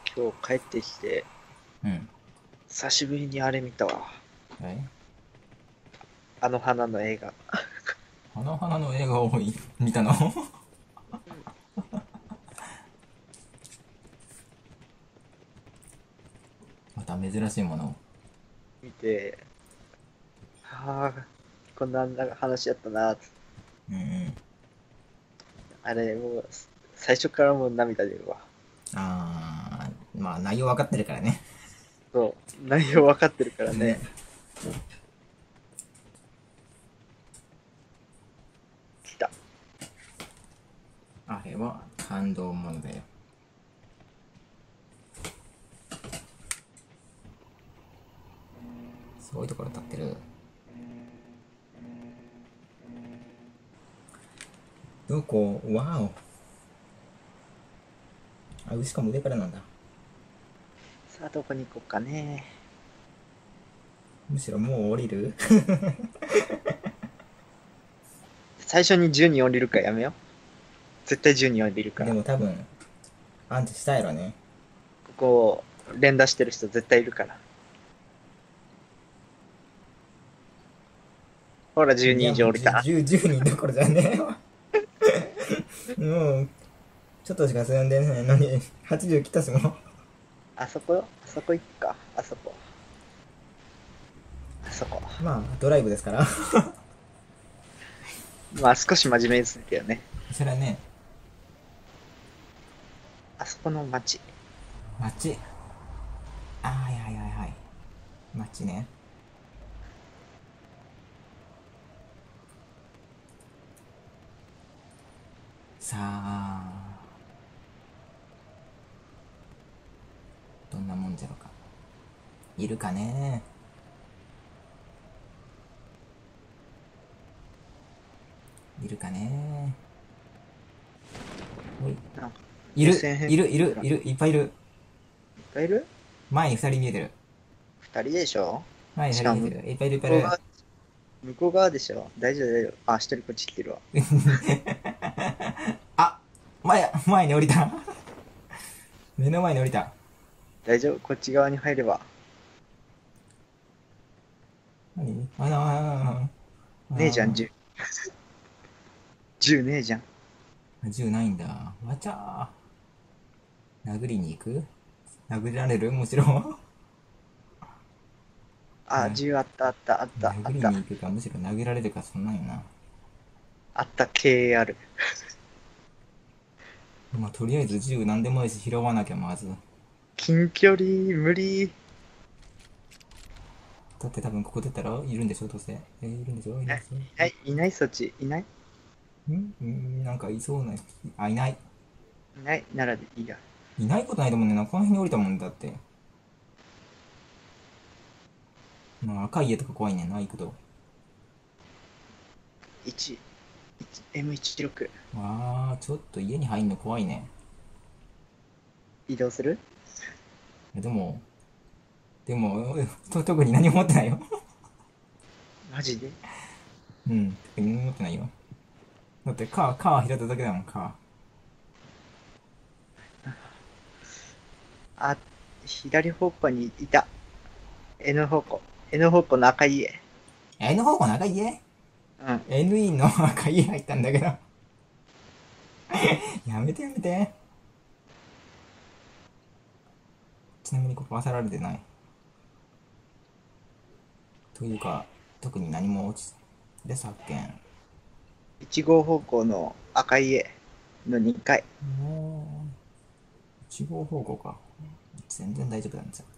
今日帰ってきて、 うん。 久しぶりにあれ見たわ。 えあの花の映画。 花々の映画を見たの？また珍しいものを。 見て、はあ、こんな話やったな。 うんうん。 あれ、もう、最初からもう涙出るわ。 まあ内容分かってるからね。 そう、内容分かってるからね。 ね。 来た。 あれは感動ものだよ。すごいところ立ってる。どこ？わお。あ、しかも上からなんだ。 さあ、どこに行こうかね。 むしろもう降りる？ 最初に10に降りるかやめよう。絶対10に降りるかでら。 も多分、アンチしたやろね。 ここを連打してる人絶対いるから。ほら、12以いやもう上降りた。 10人どころじゃねえわ。もう、ちょっとしか進んでないのに、80来たしもう。 あそこ、あそこ行くか。あそこ。あそこ。 まあ、ドライブですから。 まあ、少し真面目ですけどね。 それはね、 あそこの街。 街。はいはいはいはい。街ね。さあ、どんなもんじゃろか。いるかね？いるかね？おい。 なんか、 いる目線変いるいるいっいるいっぱいいる。 ぱいいる？ 前に2人見えてる。 二人でしょ？ 前に2 しかも、 人見えてる。いっぱいいるいっぱいいる。 向こう側、向こう側でしょ？大丈夫大丈夫。あ、一人こっち来てるわ。 あ、前に降りた。目の前に降りた。 大丈夫、こっち側に入れば。 何あねえじゃん、 あ、 10。10ねえじゃん。 銃ないんだ。わちゃー。殴りに行く？殴られる？もちろん。 あ、10あったあったあったあ殴りった。 に行くか、むしろ殴られるか、そんなんよな。 あった、KAR。 まあ、とりあえず銃なんでもいいし拾わなきゃ、まず。 近距離、無理。 だって多分ここ出たらいるんでしょ、どうせ。いるんでしょ、いるんでしょ。 はい、いないそっち。いない？ なんかいそうな。あ、いない。 いないならでいいや。 いないことないと思うんだよな。この辺に降りたもんだって。まあ、赤い家とか怖いねんな、行くと。 1、M16。 わあ、ちょっと家に入んの怖いね。 移動する？ でも、特に何も持ってないよ。 マジで？ うん、特に何も持ってないよ。だってカー拾っただけだもん、カあ、左方向にいた。N 方向。N 方向の赤い家。 ー。N 方向の赤い家？ うん。 NE の赤い家入ったんだけど。やめてやめて。ちなみにここ漁られてない。というか、特に何も落ちで発見。 1号方向の赤い家の2階。 もう、1号方向か。全然大丈夫なんですよ。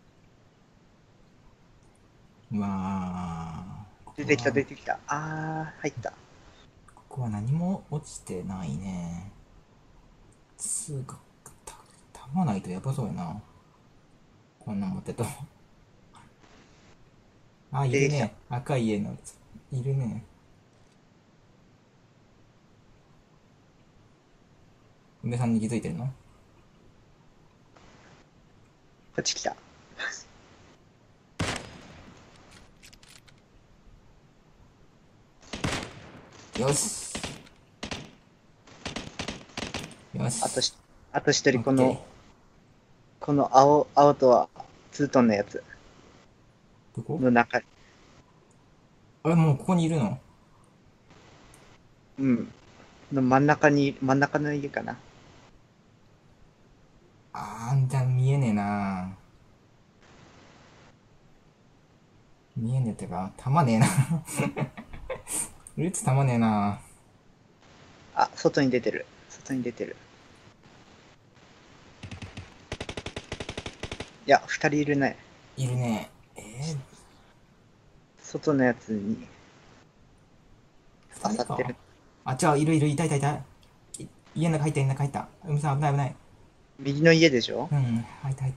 まあ、 出てきた出てきた。入った。 ここは何も落ちてないね。つうか、弾ないとやばそうやな。こんなん持ってと。あ、い出てきた。 るね。赤い家の、いるね。梅さんに気づいてるの？ こっち来た。 よし。よし。 あとし、あと一人オッケこの青とはツートンのやつどこ？ の中、 あれ、もうここにいるの？ うん。の真ん中の家かな。 じゃあ見えねえな。見えねえってか、弾ねえな。撃つ弾ねえな。 あ、外に出てる。外に出てる。いや、二人いるね。 いるね。 外のやつに二人か。 刺さってる。 あ、違う、いたいたいた。家の中入った、家の中入った。海さん危ない危ない。 右の家でしょ？ うん、入った入った。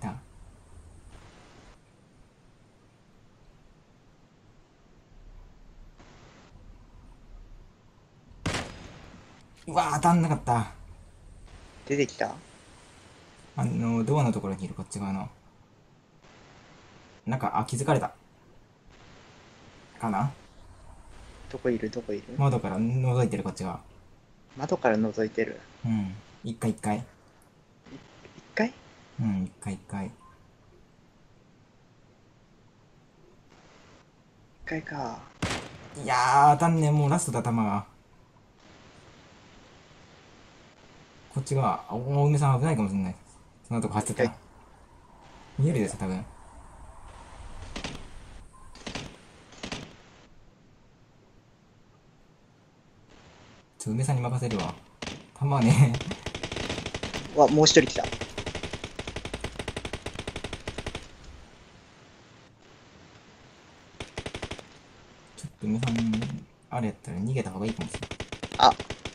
うわ当たんなかった。 出てきた？ ドアのところにいるこっち側の。なんか、気づかれた。かな。 どこいる？ 窓から覗いてるこっち側。 窓から覗いてる。 うん。一回一回。 一階？ うん、一回一回。 一階か。 いや当たんねえ、もうラストだ、弾が。こっち側。梅さん危ないかもしんない。そんなとこ走ってたら。見えるですよ、多分。梅さんに任せるわ。弾ね。 わ、もう一人来た。 ちょっと梅さん、あれやったら逃げた方がいいかもしれない。 あ、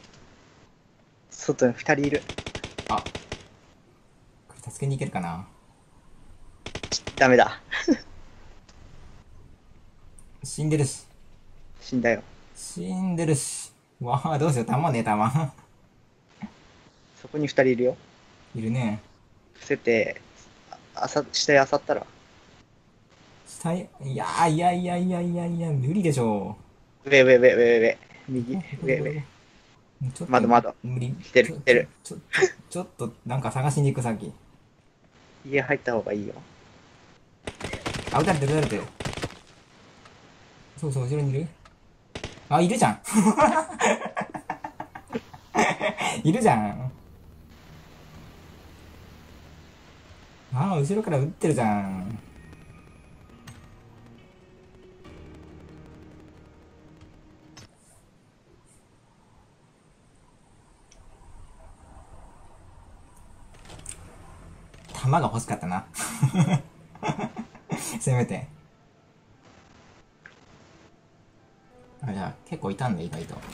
外に二人いる。 あ、これ助けに行けるかな。 ダメだ。 死んでるし。 死んだよ。 死んでるし。わあ、どうしよう、弾ねえ、弾。 そこに二人いるよ。 いるね。 伏せて、下へ漁ったら。 いやー、いやいやいやいやいや、無理でしょ上。右、 う。ここど上、 こどこ。 上。 ちょっと、 窓。 無理。 来てる、来てる。 ちょっと、なんか探しに行く先。 家入った方がいいよ。 あ、撃たれてる、撃たれてる。そうそう、後ろにいる。あ、いるじゃん。いるじゃん。あ、後ろから撃ってるじゃん。弾が欲しかったな。せめて。あ、じゃあ、結構いたんだ、意外と。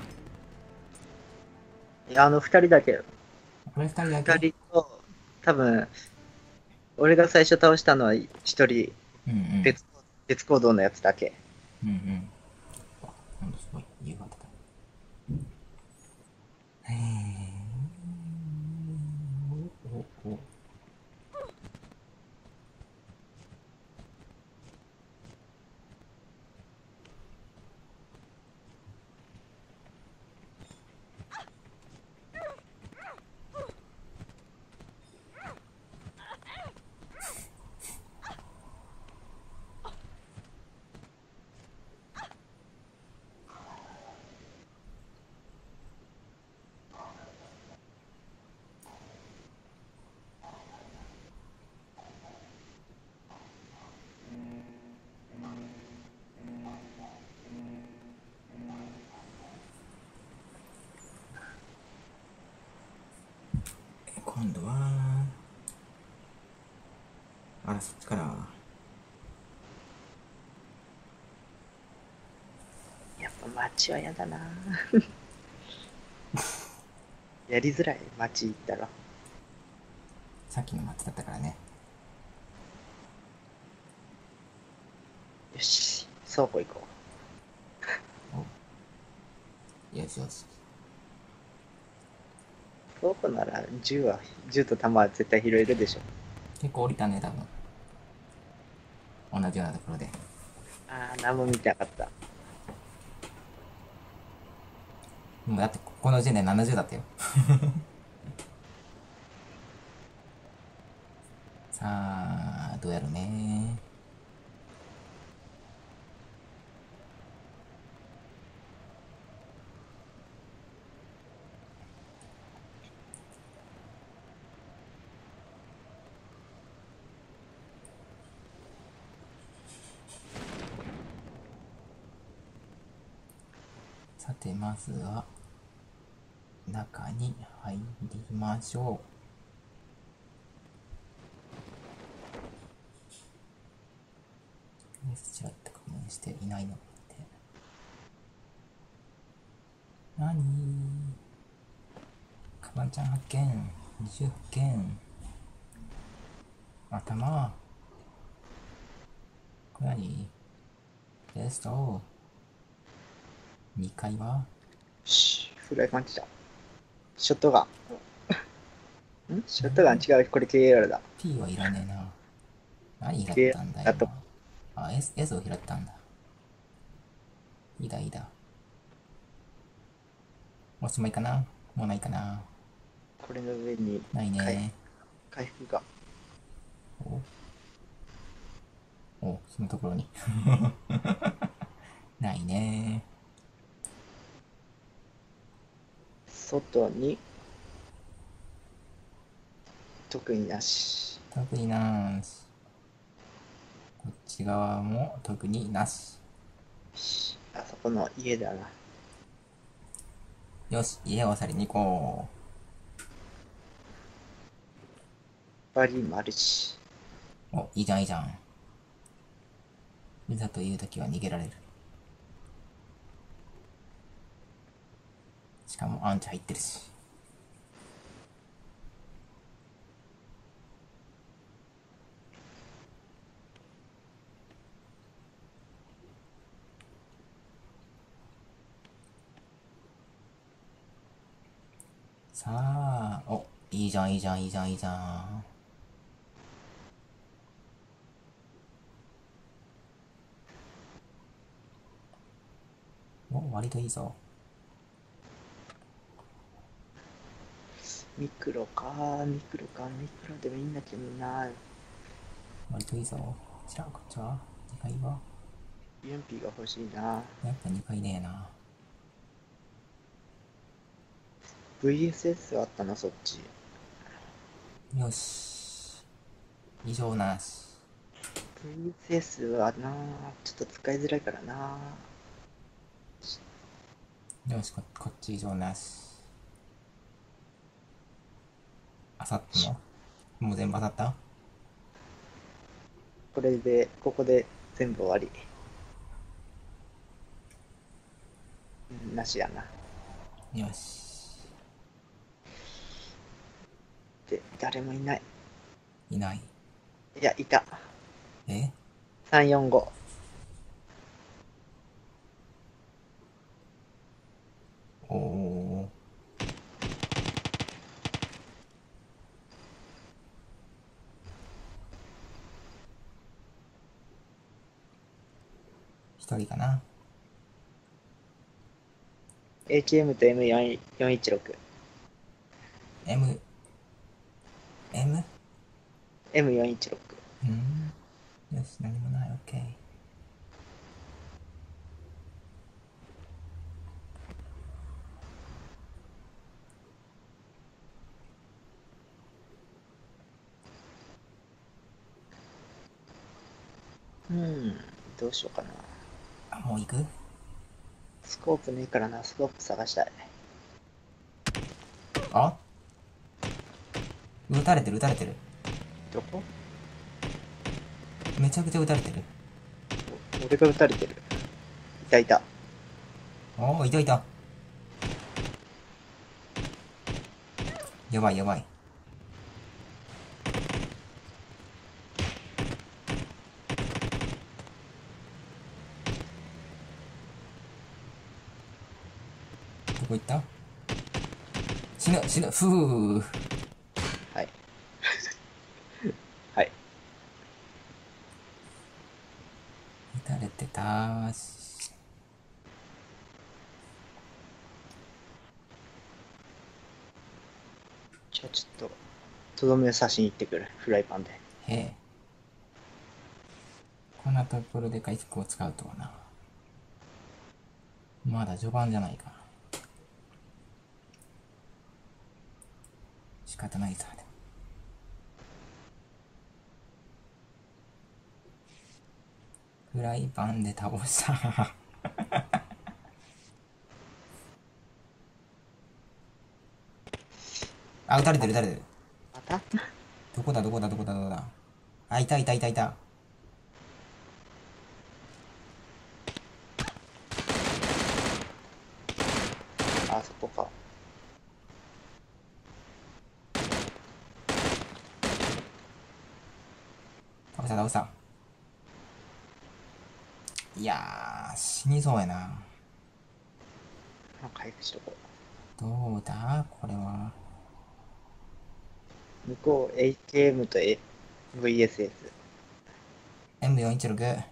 いや、二人だけ。 これ二人だ二け。 人と、多分、俺が最初倒したのは一人、 うんうん。 別、別行動のやつだけ。 うんうん。あ、なんだすごい、夕方だ。へえ。お。今度は、あら、そっちから。 やっぱ街は嫌だな。やりづらい、街行ったら。 さっきの松だったからね。 よし、倉庫行こよしよし。 う。倉庫なら銃と弾は絶対拾えるでしょ。 結構降りたね、多分。同じようなところで。 あー、何も見てなかった。 もうだって、この時点で70だったよ。 さあ、どうやろね。さて、まずは、中に入りましょう。ちらっと確認していないので。なにカバンちゃん発見。20発見。頭。これ何レスト。2階はフライパン来た。ショットガン。ショットガン違う。これ KL だ。 P はいらねえな。何拾っ KL たんだだと。 今。あ、S を拾ったんだ。いいだいいだ。おしまいかな。もうないかな。 これの上にないね。 回復が。 お、そのところに。ないね。 外に特になし。 特になし。こっち側も特になし。 あそこの家だな。 よし、家を去りに行こバリマルチ。 う。お、いいじゃんいいじゃん。いざという時は逃げられる。しかもアンチ入ってるし。さあ、お、いいじゃんいいじゃんいいじゃんいいじゃん。お、割といいぞ。 ミクロか、ミクロか、ミクロでもいいんだけどな。 割といいぞ。こちら、こっちは ?2 階はユンピーが欲しいな。 やっぱ2階ねえな。 VSS あったな、そっち。 よし。異常なし。 VSS はな、ちょっと使いづらいからな。 よし、こっち異常なし。あさったのもう全部あさった。 これで、ここで全部終わり。なしやな。 よし。 で、誰もいない。 いない。 いや、いた。 え 345。 おお。一人かな。 AKM と M416。 M、M? M416。 うん。よし、何もない。オッケー。 どうしようかな。 あ、もう行く。 スコープねえからな、スコープ探したい。 あ、撃たれてる撃たれてる。 どこ？ めちゃくちゃ撃たれてる。 俺が撃たれてる。いたいた。 おお、いたいた。やばいやばい。どこ行った。死ぬ死ぬ。ふう。 はい。はい。 撃たれてたし。 じゃあちょっと、とどめを刺しに行ってくる。フライパンで。 へえ。こんなところで回復を使うとはな。まだ序盤じゃないか。仕方ないさ。フライパンで倒した。あ、撃たれてる撃たれてる。 またどこだどこだどこだどこだ。あ、いたいたいたいた。 あそこか。 倒した倒した。いやー、死にそうやな。 回復しとこどうだこれは。 う。向こう AKM と VSS。 M416。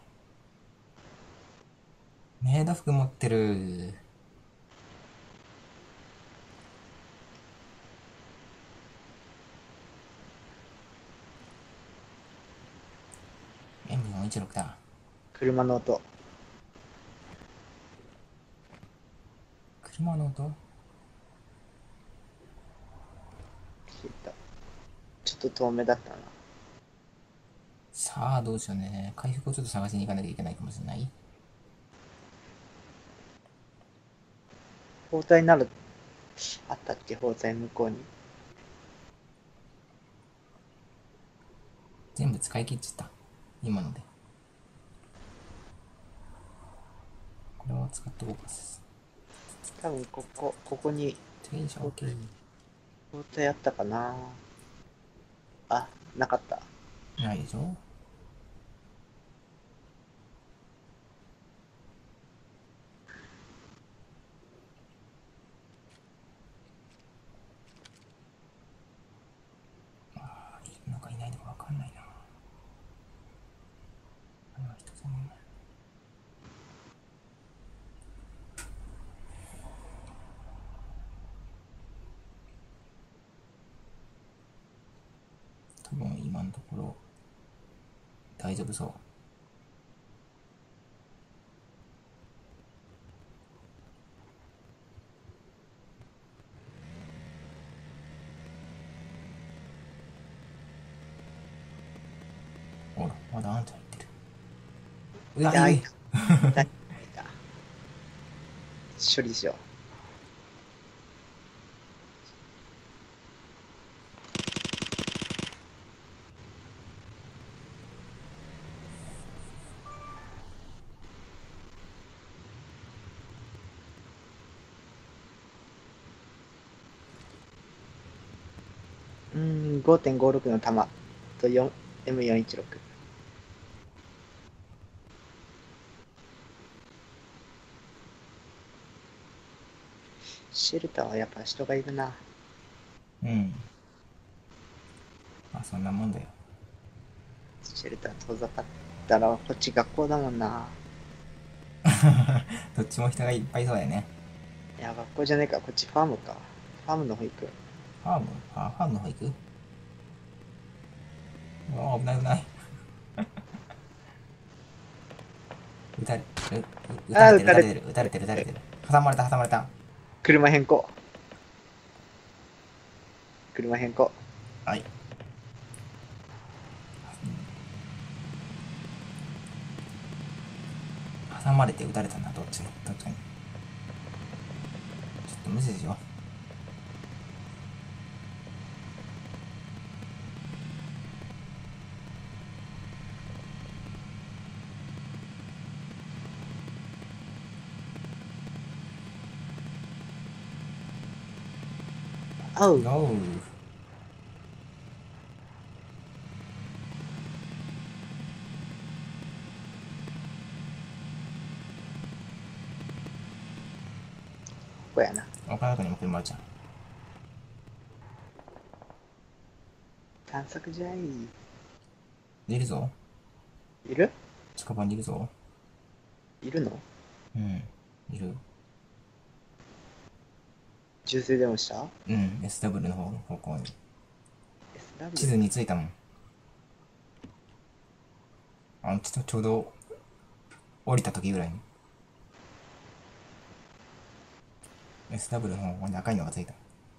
メイド服持ってる。M416 だ。 車の音。 車の音。 消えた。ちょっと遠目だったな。 さあ、どうしようね。回復をちょっと探しに行かなきゃいけないかもしれない。 包帯なる、あったっけ包帯向こうに。 全部使い切っちゃった。今ので。これは使っとこうか。 多分ここに停車 OK。 包帯あったかな。あ、なかった。 ないでしょ。いるのかいないのかわかんないな。あれは人様。多分今のところ大丈夫そう。ほら、まだあんた入ってる。うわ、いる。 いた。処理しよう。5.56 の弾と M416。シェルターはやっぱ人がいるな。 うん。まあそんなもんだよ。 シェルター遠ざかったらこっち学校だもんな。 どっちも人がいっぱいそうだよね。 いや、学校じゃねえか。こっちファームか。ファームの保育。 ファームファームの方行く。うわ、危ない危ない。撃たれ、撃たああ、 れてる撃撃たれてたれてる撃たれてる撃たれてる。挟まれた挟まれた。 車変更。車変更。 はい。挟まれて撃たれたな、どっちに。ちょっと無視しよあう。 う。おう。 ここやな。 岡田君にも車あるじゃん。 探索じゃい。 いるぞ。 いる近場にいるぞ。 いるのうん。いる。 銃声でもした？ うん。SW の方向に。地 SW？ 図についたもん。 ちょうど降りた時ぐらいに SW の方に赤いのがついた。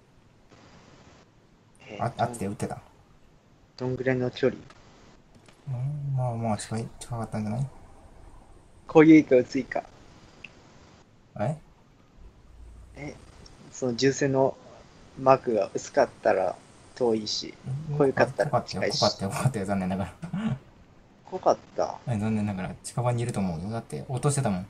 あって撃ってた。 どんぐらいの距離？ まあまあ近かったんじゃない？ こういうか薄いか。 ええ、その銃声のマークが薄かったら遠いし、濃いかったら近いし。 濃かったよ、残念ながら。 濃かった。 残念ながら近場にいると思うよ。だって落としてたもん。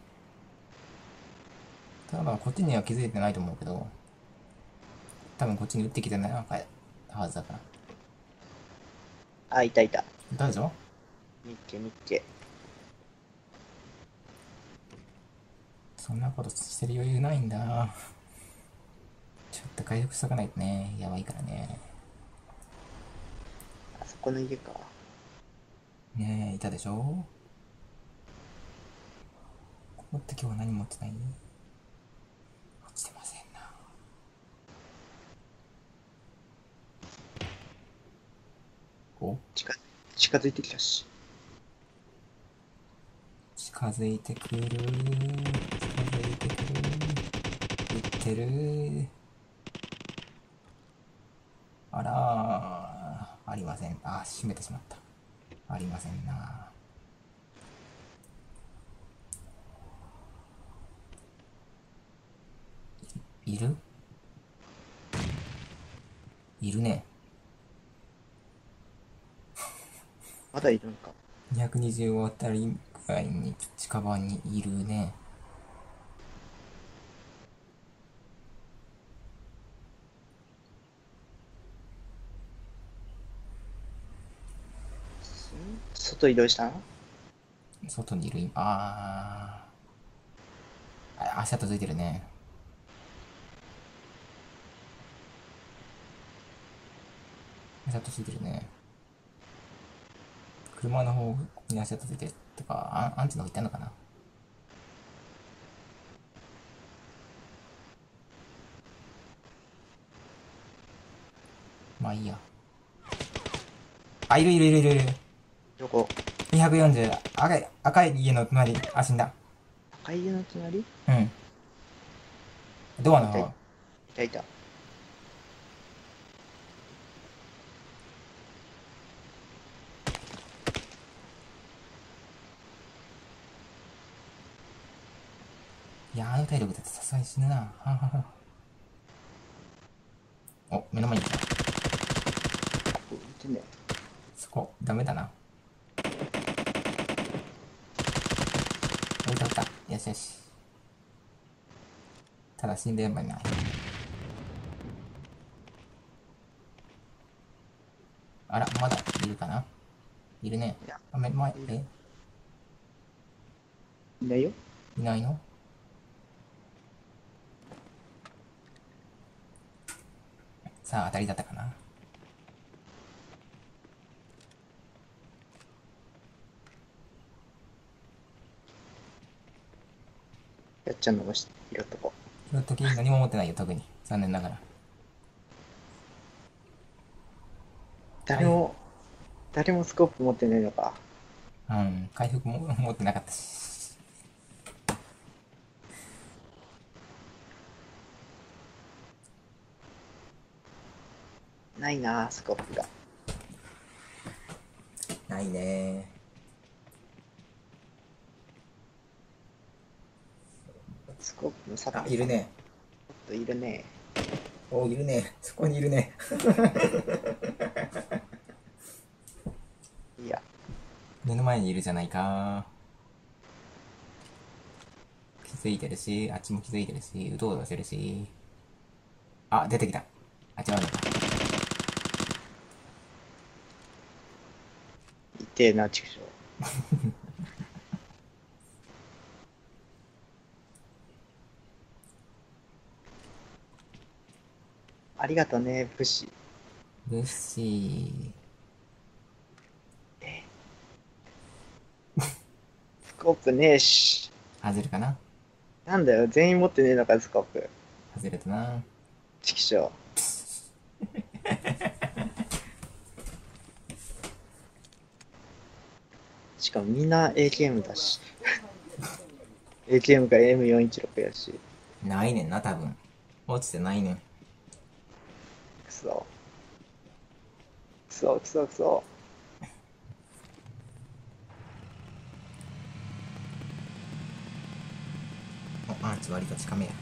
ただこっちには気づいてないと思うけど、多分こっちに撃ってきてないはずだから。 あ、いたいた。 いたでしょ？ みっけみっけ。 そんなことしてる余裕ないんだ。ちょっと回復しとかないとね、やばいからね。 あそこの家か。 ねえ、いたでしょ？ここって今日は何持ってない？落ちてませんな。お近づいてきたし。 近づいてくる。近づいてくる。撃ってる。あらー、ありません。あ、閉めてしまった。ありませんな。いる？いるね。 まだいるんか。 225あたりぐらいに近場にいるね。 外移動したの？ 外にいる今。足跡ついてるね。足跡ついてるね。車の方に足跡ついてるとか、アンチの方行ったのかな？まあいいや。あ、いるいるいるいるいる。 どこ？ 240。赤い家の隣。あ、死んだ。 赤い家の隣？ うん。ドアのいたい方。 たいた。 いや、あの体力だってさすがに死ぬな。ははは。お、目の前に来た。 見てね。 そこ、ダメだな。置いた置いた。よしよし。ただ死んでやばいない。あら、まだいるかな？いるね。 いや、 あ、目の前、 いないよ。 いないの？さあ、当たりだったかな？ やっちゃんのも拾っとこ拾うとき何も持ってないよ、特に。残念ながら。 う。 回復、 誰もスコープ持ってないのか。 うん、回復も持ってなかったし。 ないな、スコープが。 ないね。 スコープのサあ、 ポートいるね。 ちょっといるね。 お、いるね。そこにいるね。 いや、 目の前にいるじゃないか。気づいてるし、あっちも気づいてるし、うとうとしてるし。あ、出てきた。あ、違うのか。 いてえな、畜生。ありがとね、武士。 ブッシー。 スコープねえし。 外れかな？ なんだよ、全員持ってねえのか、スコープ。 外れたな。 畜生。 しかもみんな AKM だし。AKM か M416 やし。 ないねんな、多分。落ちてないねん。 くそ。くそくそくそ。 お、アーチ割と近めや。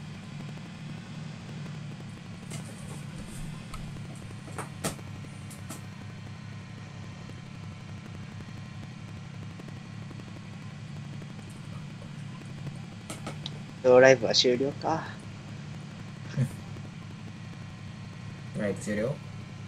ドライブは終了か。 ドライブ終了。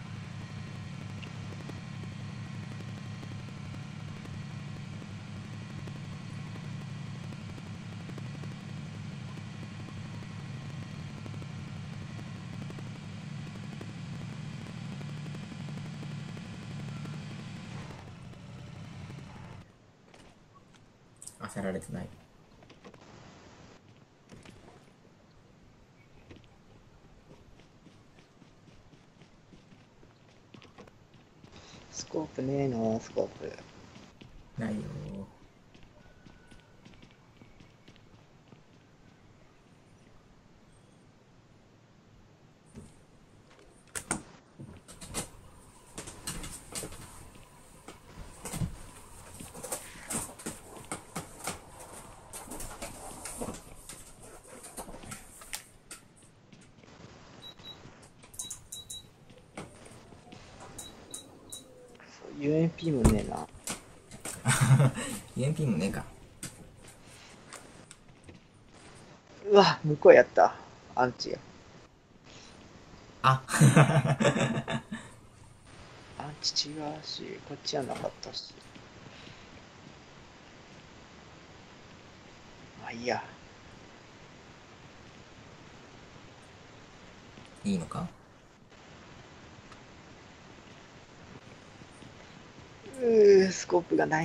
焦られてない。 スコープねえの、スコープ。 ないよ UMP もねえな。 EMP もねえか。 うわ、向こうやった。アンチや。 あアンチ違うし、こっちはなかったし。まあいいや。 いいのか。 スコープがない。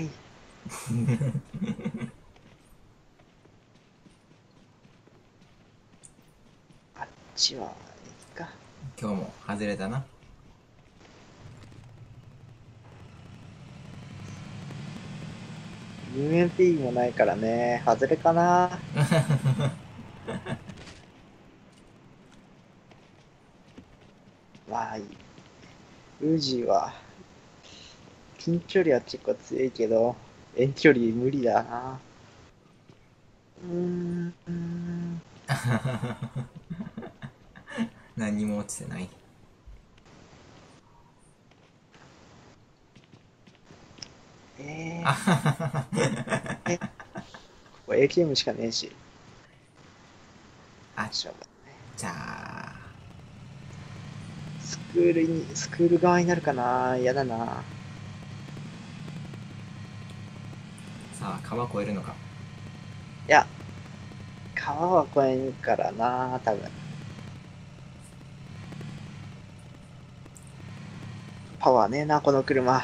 あっちはいいか。 今日も外れたな。 UMP もないからね、外れかな。まあいい。ウージーは、近距離は結構強いけど、遠距離無理だな。 何にも落ちてない。 えここ AKM しかねえし。 あ、 しょうがない。 じゃあ、 スクール側になるかな。嫌だな。 さあ、川越えるのか。 いや、川は越えんからな、多分。パワーねえな、この車。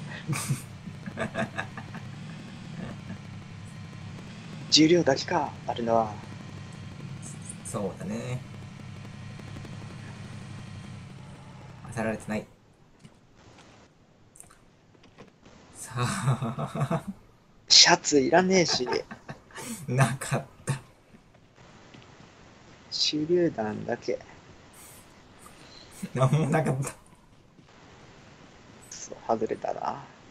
重量だけか、あるのは。 そうだね。焦られてない。さあシャツいらねえし、 なかった。 手榴弾だけ。 なんもなかった。 そう、外れたな。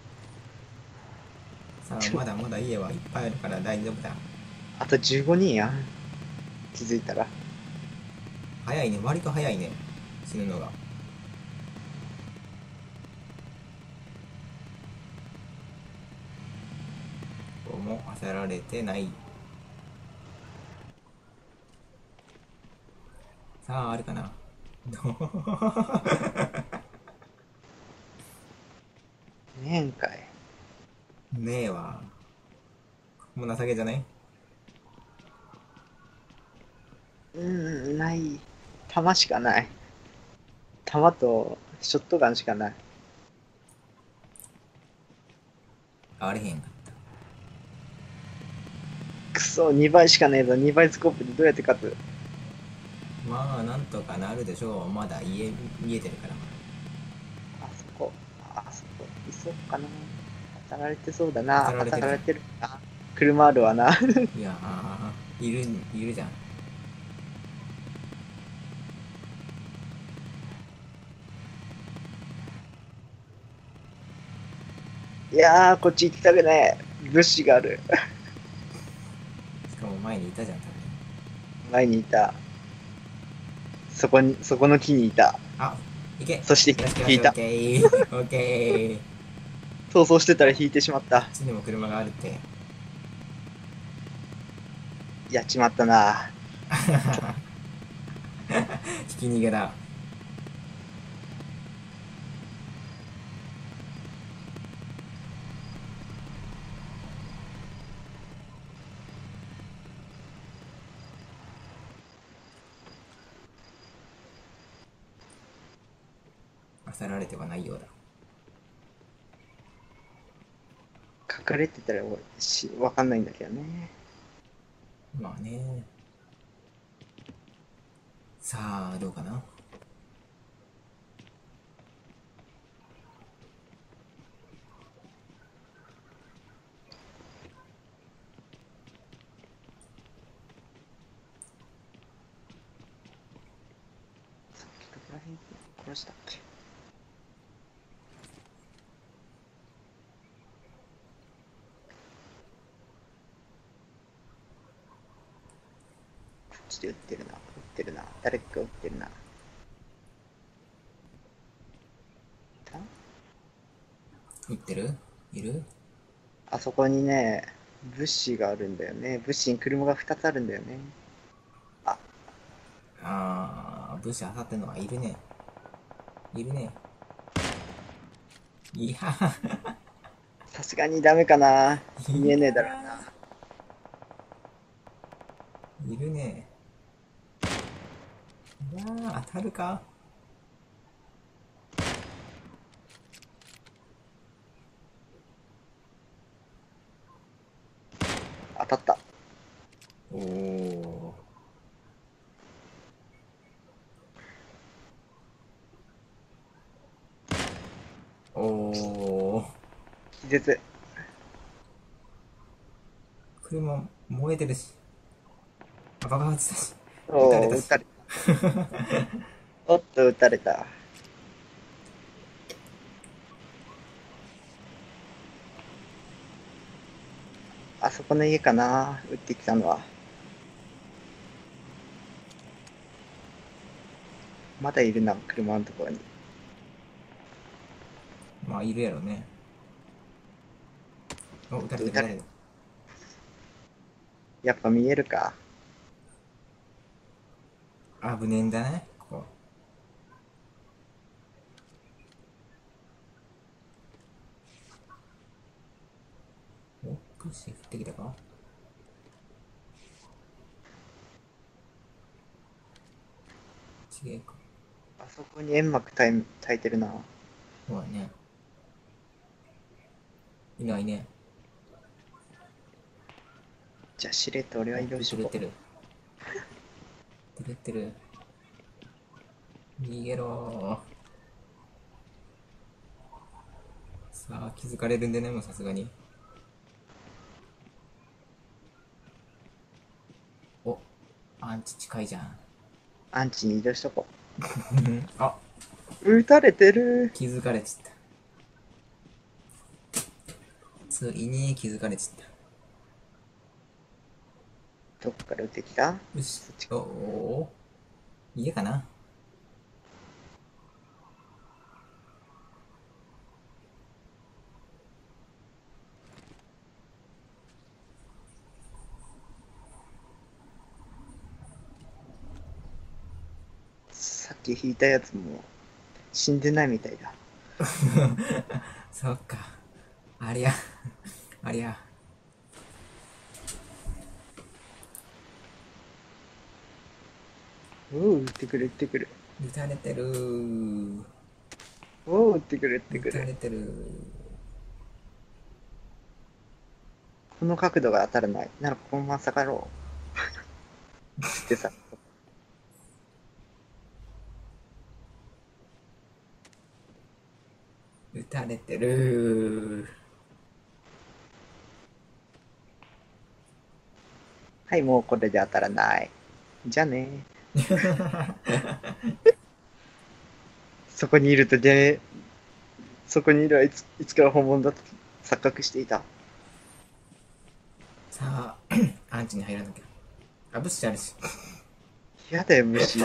さあ、まだまだ家はいっぱいあるから大丈夫だ。 あと15人やん。気づいたら。 早いね、割と早いね。死ぬのが。ここも焦られてない。さあ、あるかな。 ねえんかい。 ねえわ。もう情けじゃない。 ない。弾しかない。弾とショットガンしかない。 あれへんかっくそ、2倍しかねえぞ。2倍スコープでどうやって勝つ。 た。まあ、なんとかなるでしょう。まだ見えてるから。 あそこ、あそこ、いそうかな。 当たられてそうだ当な。 たられてるじゃん。 当たられてるな。車あるわな。 いやー、いるじゃん。 いやー、こっち行きたくねえ。物資がある。 しかも前にいたじゃん、多分。 前にいた。そこの木にいた。 あ、いけ。 そしてよしよし、オッ引いた。 ケー。オッケー。 逃走してたら引いてしまった。 こっちにも車があるって。 やっちまったな。 ひき逃げだ。焦られてはないようだ。 隠れてたらわかんないんだけどね。 まあね。さあ、どうかな。 どこら辺殺したっけ。こっちで撃ってるな。撃ってるな。誰かが撃ってるな。 撃ってるいる。 あそこにね、物資があるんだよね。物資に車が2つあるんだよね。あ、 あー、武士当たってんのはいるね。いるね。いやさすがにダメかな。見えねえだろうー、 な。 いるね。いやー、当たるか。 当たった。 おー。おー。 気絶。 車燃えてるし。あ、爆発したし。撃たれたし。 おー、撃たれた。おっと、撃たれた。あそこの家かな。撃ってきたのは。まだいるな、車のところに。 まあ、いるやろね。お、撃たれてる撃たれてる。 やっぱ見えるか。 危ねえんだね、ここ。お、プッシュ降ってきたか。ちげえか。 あそこに煙幕焚いてるな。 そうだね。いないね。 じゃあ、しれっと俺はお、 移動撃っしとこう。 てる撃ってる。撃ってる撃ってる。逃げろー。さあ、気づかれるんでね、もうさすがに。お、アンチ近いじゃん。 アンチに移動しとこあ、 う。撃たれてる。 気づかれちった。ついに気づかれちった。 どっから撃ってきた。 よし。 そっちおお。家かな。 さっき引いたやつも死んでないみたいだ。 そっか。ありゃ。ありゃ。 おう、撃ってくる、撃ってくる。 撃たれてるー。 おう、撃ってくる、撃って撃くる。 たれてる。 この角度が当たらない。ならこのまま下がろう。つってさ。 撃たれてる。 はい、もうこれで当たらない。じゃあね。そこにいるとね、そこにいるいつから本物だと錯覚していた。 さあ、アンチに入らなきゃ。あ、物資あるし。 嫌だよ、虫。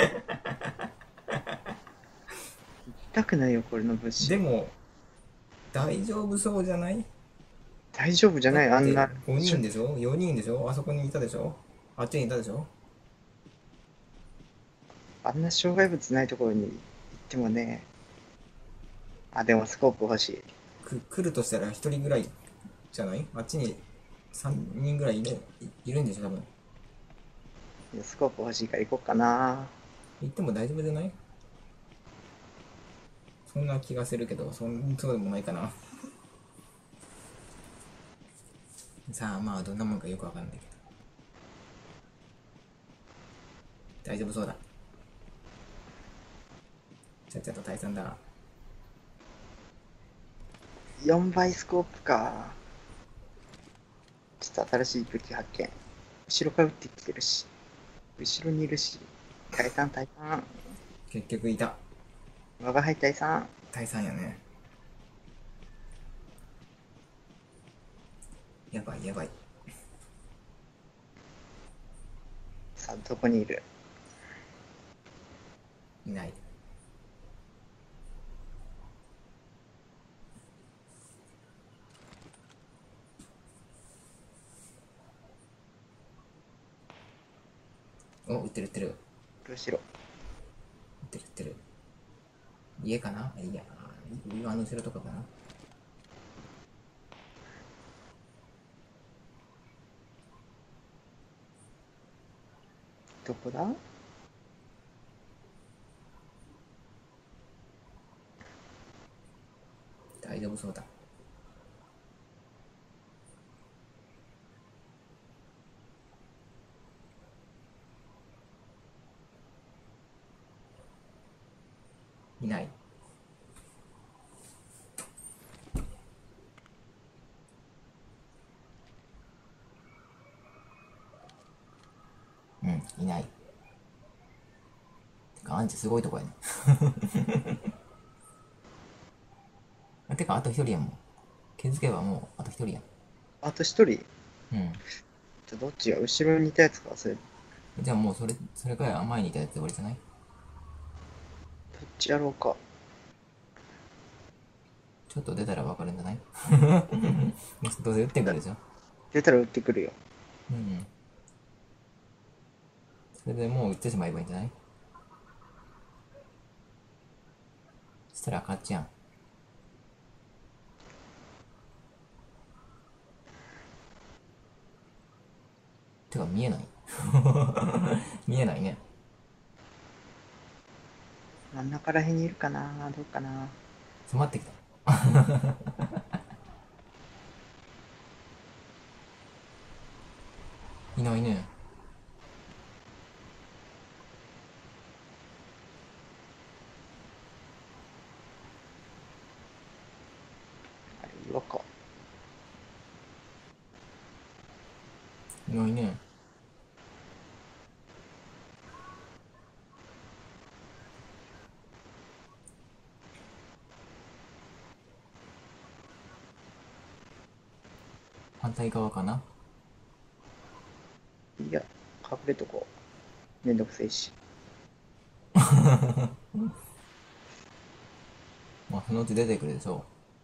痛くないよ、これの物資。 でも、大丈夫そうじゃない？ 大丈夫じゃだっないあんな、 て、5人でしょ？ 4 人でしょ？あそこにいたでしょ？あっちにいたでしょ？ あんな障害物ないところに行ってもね。あ、でもスコープ欲し来るとしたら1人ぐらいじゃない？あっちに3人ぐらいいるんでしょ多分。 い。スコープ欲しいから行こうかな。 行っても大丈夫じゃない？そんな気がするけど、そうでもないかな。さあ、まあ、どんなもんかよくわかんないけど。大丈夫そうだ。ちゃっちゃと退散だ。 4倍スコープか。ちょっと新しい武器発見。後ろから撃ってきてるし。後ろにいるし。タイタン、タイタン。 結局いた。 我が輩タイタン。 退散やね。やばいやばい。 さあ、どこにいる？ いない。お、撃ってる撃ってる。 後ろ。 撃ってる撃ってる。家かな？いや、岩の後ろとかかな。 どこだ？ 大丈夫そうだ。いない。うん、いない。てか、アンチすごいとこやね。てか、あと一人やもん。気づけばもう、あと一人やん。 あと一人。 うん。 じゃどっちが後ろにいたやつか、それ。どっじゃあもうそれから前にいたやつで終わりじゃない？ ちやろうか。 ちょっと出たらわかるんじゃない？どうせ撃ってくるでしょ？ 出たら撃ってくるよ。 うん。それでもう撃ってしまえばいいんじゃない？そしたら勝ちやん。てか見えない。見えないね。 真ん中らへんにいるかな？どうかな？ 迫ってきた。いないね。 あれ、岩か。 いないね。反対側かな。 いや、隠れとこう。めんどくせえし。 まあそのうち出てくるでしょ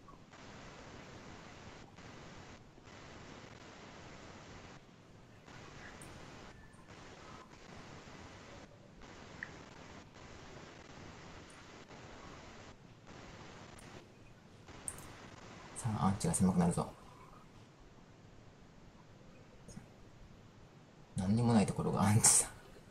う。さあ、アンチが狭くなるぞ。何にもないところがアンチだ。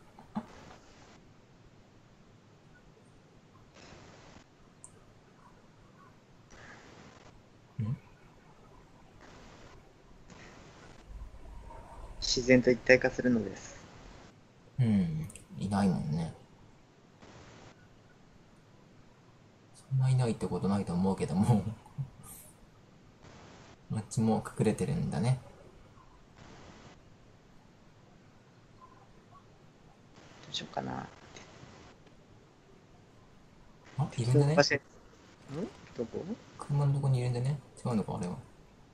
自然と一体化するのです。 うん。いないもんね。そんないないってことないと思うけども。あっちも隠れてるんだね。 うしようかな。 あ、いるんだね。 んどこ？ 車のとこにいるんだね。違うのか、あれは。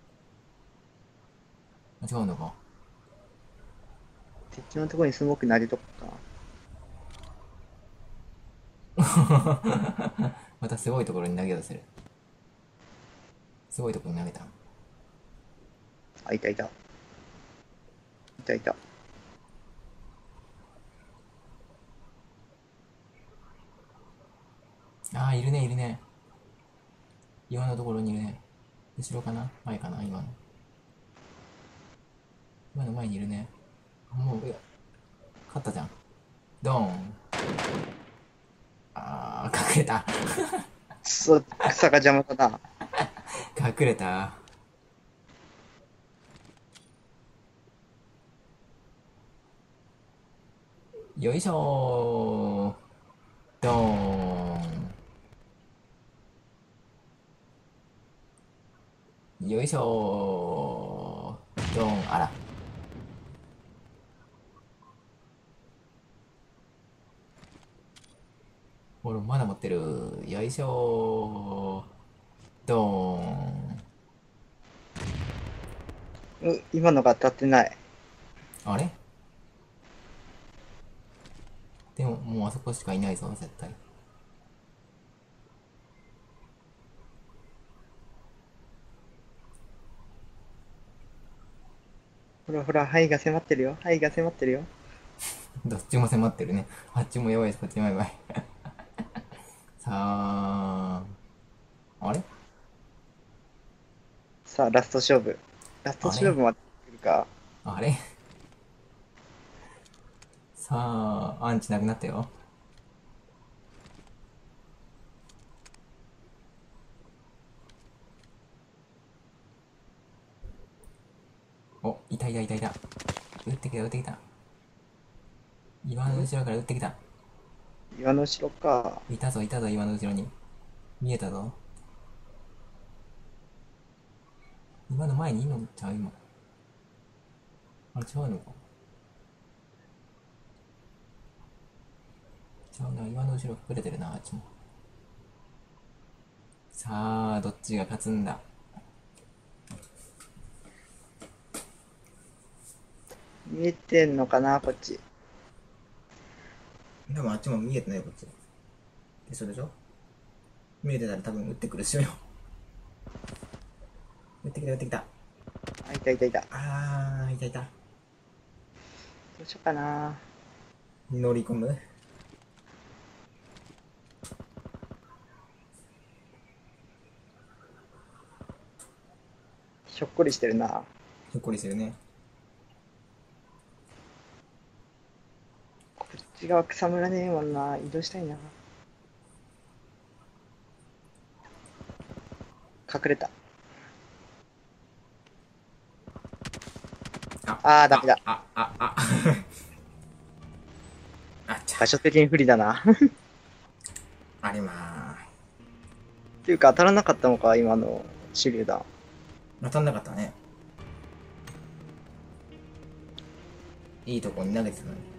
あ、違うのか。 敵のところにスモーク投げとくか。 またすごいところに投げようとする。すごいところに投げた。 あ、いたいた。いたいた。 ああ、いるね、いるね。岩のところにいるね。後ろかな前かな今の。今の前にいるね。もう、いや、勝ったじゃん。ドーン。ああ、隠れた。 草が邪魔だな。 隠れた。よいしょー。ドーン。よいしょー。ドーン。あら。俺まだ持ってる。よいしょー。ドーン。 今のが当たってない。 あれでも、もうあそこしかいないぞ、絶対。 ほらほら、範囲が迫ってるよ。範囲が迫ってるよ。 どっちも迫ってるね。あっちもやばいです、こっちもやばい。さあ、あれさあ、ラスト勝負。ラストあれ勝負まで来るか。 あれさあ、アンチなくなったよ。お、いたいたいたいた。撃ってきた、撃ってきた。岩の後ろから撃ってきた。 岩の後ろか。 いたぞ、いたぞ、岩の後ろに。見えたぞ。岩の前にいんのちゃう今。あれ違うのかちゃうな、岩の後ろ隠れてるな、あっちも。さあ、どっちが勝つんだ。 見えてんのかな、こっち。 でもあっちも見えてないよ、こっち。でしょ見えてたら多分撃ってくるっしょよ。撃ってきた、撃ってきた。 あ、いたいたいた。 あー、いたいた。 どうしようかな。 乗り込むひょっこりしてるな。 ひょっこりしてるね。 こっち側草むらねえもんな。移動したいな。隠れた。ダメだ。 あっちゃ。 場所的に不利だな。 ありまっていうか当たらなかったのか、今の手榴弾。 当たんなかったね。いいとこに投げてたのに。